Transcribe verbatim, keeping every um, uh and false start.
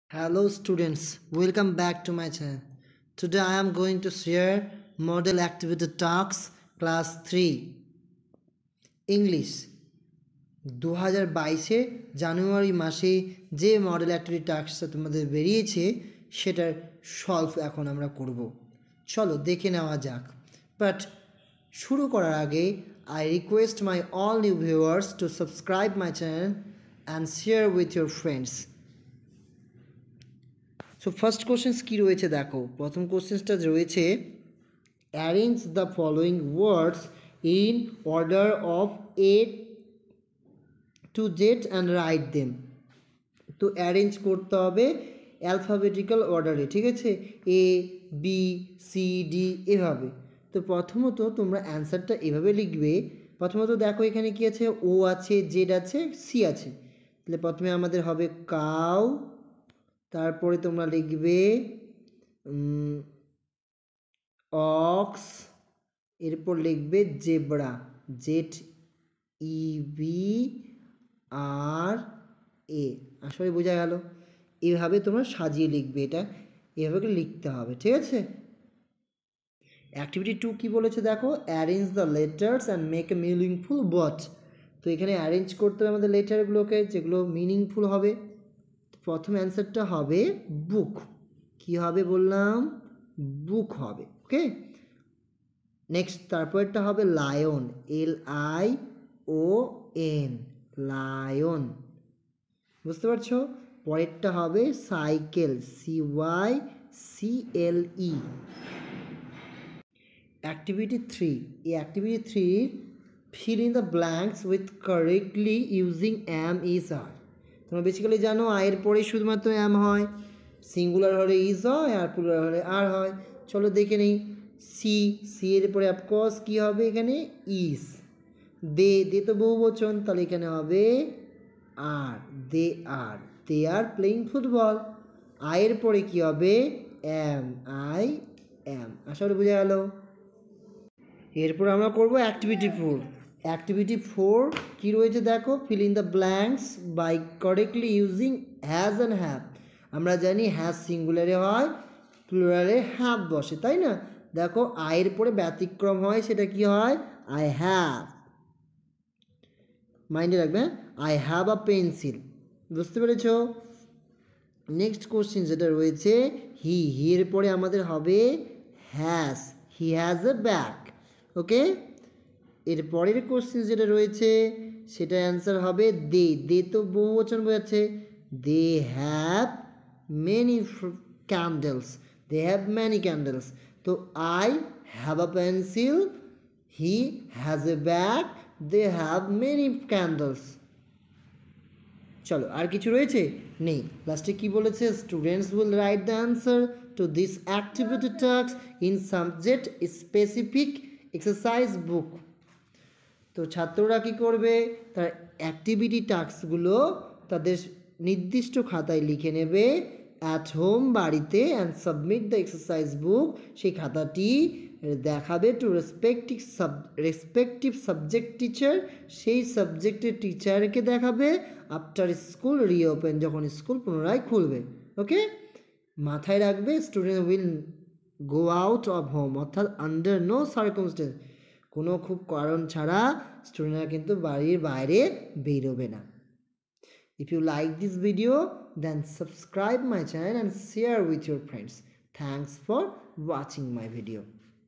Hello students, welcome back to my channel. Today I am going to share Model Activity Talks Class three English দু হাজার বাইশে জানুয়ারি মাসে যে model activity টাস্কটা তোমাদের বেরিয়েছে সেটার সলভ এখন আমরা করব। চলো দেখে নেওয়া যাক। বাট শুরু করার আগে I request my all new viewers to subscribe my channel and share with your friends. So first questions কী রয়েছে দেখো। প্রথম কোশ্চেন্সটা রয়েছে arrange the following words in order of A to Z and write them. তো arrange করতে হবে alphabetical অর্ডারে, ঠিক আছে, এ বি সি ডি এভাবে। তো প্রথমত তোমরা অ্যান্সারটা এভাবে লিখবে। প্রথমত দেখো এখানে কি আছে, ও আছে, জেড আছে, সি আছে। তাহলে প্রথমে আমাদের হবে কাউ, তারপরে তোমরা লিখবে অক্স, এরপর লিখবে zebra, Z E B R A. আসলে বোঝা গেল? এভাবে তোমরা সাজিয়ে লিখবে, এটা এভাবে লিখতে হবে, ঠিক আছে। অ্যাক্টিভিটি টু কী বলেছে দেখো, arrange the letters and make a meaningful word. তো এখানে অ্যারেঞ্জ করতে হবে আমাদের লেটারগুলোকে, যেগুলো মিনিংফুল হবে। প্রথম অ্যান্সারটা হবে বুক। কি হবে বললাম? বুক হবে, ওকে। নেক্সট তারপরটা হবে lion, L I O N, lion, বুঝতে পারছো। পরেরটা হবে cycle, C Y C L E. Activity three, এই activity three fill in the blanks with correctly using am is are. তোমরা বেসিক্যালি জানো আয়ের পরে শুধুমাত্র এম হয়, সিঙ্গুলার হলে ইজ হয় আর প্লুরাল হলে আর হয়। চলো দেখে নেই। সি, সি এর পরে অফকোর্স কী হবে এখানে, ইজ। দে, দে তো বহু বচন, তাহলে এখানে হবে আর, দে আর, দে আর প্লেইং ফুটবল। আয়ের পরে কী হবে, এম, আই এম। আশা করি বোঝা গেল। এরপর আমরা করব অ্যাক্টিভিটি ফোর। অ্যাক্টিভিটি ফোর কী রয়েছে দেখো, fill in the blanks by correctly using has and have. আমরা জানি হ্যাজ সিঙ্গুলারে হয়, প্লুরালে হ্যাভ বসে, তাই না। দেখো আয়ের পরে ব্যতিক্রম হয়, সেটা কি হয়, আই হ্যাভ। মাইন্ডে রাখবে, আই হ্যাভ আ পেন্সিল, বুঝতে পেরেছ। নেক্সট কোশ্চেন যেটা রয়েছে হি, হি এর পরে আমাদের হবে has, he has a bag, okay. এর পরের কোশ্চেন যেটা রয়েছে সেটা অ্যান্সার হবে দে, দে তো বহু বচন বোঝাচ্ছে, they have many candles, they have many candles. তো I have a pencil, he has a bag, they have many candles. চলো আর কিছু রয়েছে? নেই। লাস্টে কি বলেছে, students will write the answer to this activity task in subject specific exercise book. তো ছাত্ররা কি করবে, তার অ্যাক্টিভিটি টাস্কগুলো তাদের নির্দিষ্ট খাতায় লিখে নেবে অ্যাট হোম, বাড়িতে, and submit the exercise book. সেই খাতাটি দেখাবে to respective sub respective subject teacher, সেই সাবজেক্টের টিচারকে দেখাবে আফটার স্কুল রিওপেন, যখন স্কুল পুনরায় খুলবে, ওকে। মাথায় রাখবে, student will go out of home, অর্থাৎ আন্ডার নো সার্কামস্টেন্স, কোনো খুব কারণ ছাড়া স্টুডেন্টরা কিন্তু বাড়ির বাইরে বেরোবে না। If you like this video, then subscribe my channel and share with your friends. Thanks for watching my video.